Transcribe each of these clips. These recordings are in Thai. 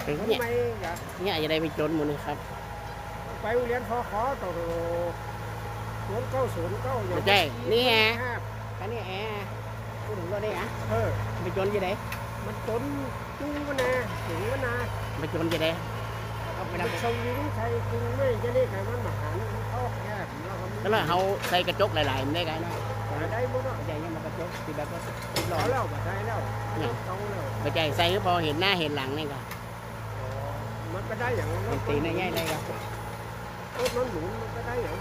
เป็นคนเนี่ยไม่อยากเนี่ยจะได้ไปจนหมดเลยครับไปเรียนพอขอต่อ0909อย่างไม่ใช่นี่ไงห้าอันนี้แอร์พูดถึงรถได้อะเออไปจนจะได้มันจนจุ้งมันนะถึงมันนะไปจนจะได้เอาไปมันทำสวิงใส่จุ้งไม่จะได้ใครมันมาหาเนี่ยมันเข้าแค่แล้วก็แล้วเขาใส่กระจกหลายๆมันได้ไงเนาะได้หมดอ่ะไม่ใช่ยังมากระจกที่แบบว่าติดล้อเอาแล้วมาใช้แล้วเอาแล้วไม่ใช่ใส่พอเห็นหน้าเห็นหลังนี่ก็มันก็ได้อย่างเป็นตีนใหญ่เลยครับรถมันหมุนมันก็ได้อย่าง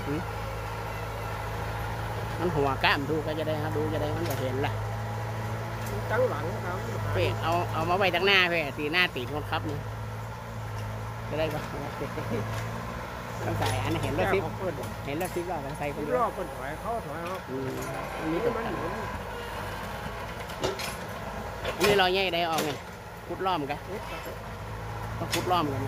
มันหัวก้ามดูก็จะได้ครับดูจะได้มันจะเห็นละตั้งหลังครับเพ่เอามาไว้ตั้งหน้าเพ่ตีหน้าตีคนครับนี่จะได้ปะต้องใส่อันเห็นรถซิปเห็นรถซิปเราต้องใส่คนเดียวรอบมันถอยเข้าถอยออกอันนี้นี่ตัวมันกันหมุนอันนี้เราแยกได้ออกไงพุดล้อมกันต้องพุดล้อมกัน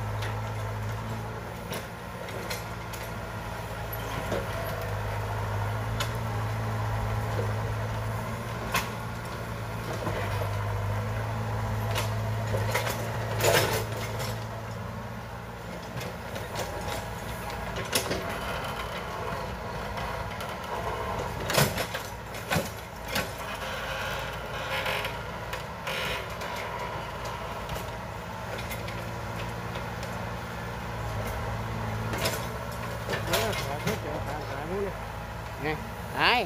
ไงไอ้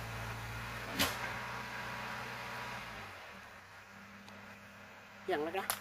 อย่างแล้วกัน